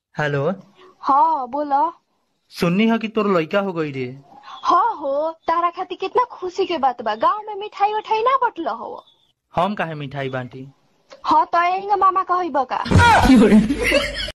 Hello. हाँ बोला। सुननी है कि तोर लड़का हो गई रे। हाँ हो। तारा खाती कितना खुशी के बात बा, गाँव में मिठाई उठाई ना बटल हो। हम काहे मिठाई बांटी। हाँ तो यही मामा कही बका।